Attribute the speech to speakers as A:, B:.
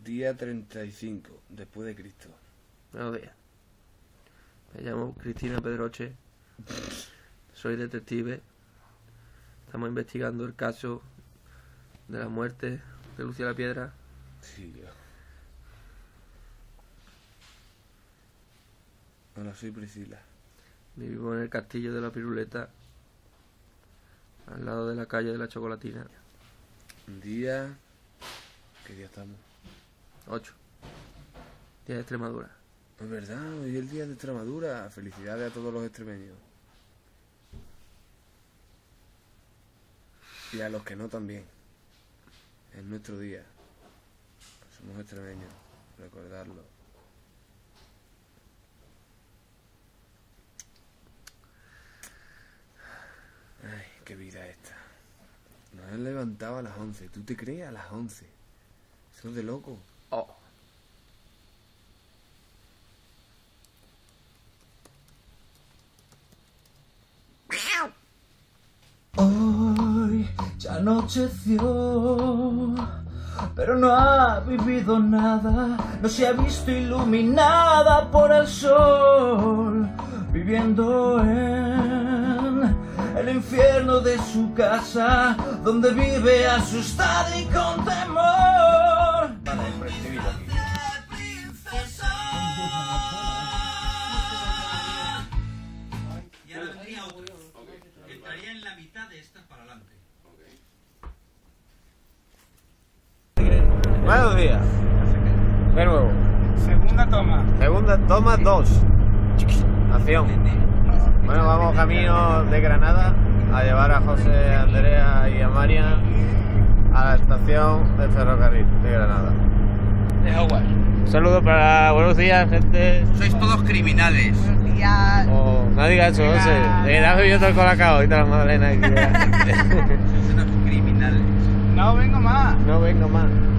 A: Día 35, después de Cristo.
B: Buenos días. Me llamo Cristina Pedroche. Soy detective. Estamos investigando el caso de la muerte de Lucía La Piedra.
A: Sí, yo. Hola, soy Priscila.
B: Vivimos en el castillo de la Piruleta, al lado de la calle de la Chocolatina.
A: Día... ¿Qué día estamos?
B: 8. Día de Extremadura.
A: Es verdad, hoy es el día de Extremadura. Felicidades a todos los extremeños. Y a los que no también. Es nuestro día. Somos extremeños. Recordarlo. Ay, qué vida esta. Nos han levantado a las 11. ¿Tú te crees? A las 11. Eso es de loco.
B: Oh.
C: Hoy ya anocheció, pero no ha vivido nada, no se ha visto iluminada por el sol, viviendo en el infierno de su casa, donde vive asustada y con temor.
D: Y ahora vendría otro. Entraría en la mitad de estas para adelante.
E: Buenos días. De nuevo.
F: Segunda toma.
E: Segunda toma 2. Acción. Bueno, vamos camino de Granada a llevar a José, a Andrea y a Marian a la estación del ferrocarril de Granada.
F: De Howard.
E: Un saludo para... Buenos días, gente.
D: Sois todos criminales.
E: Oh, no digas eso, José. De que te has bebido todo el colacao y toda la magdalena.
D: Sois unos criminales.
F: No vengo más.
E: No vengo más.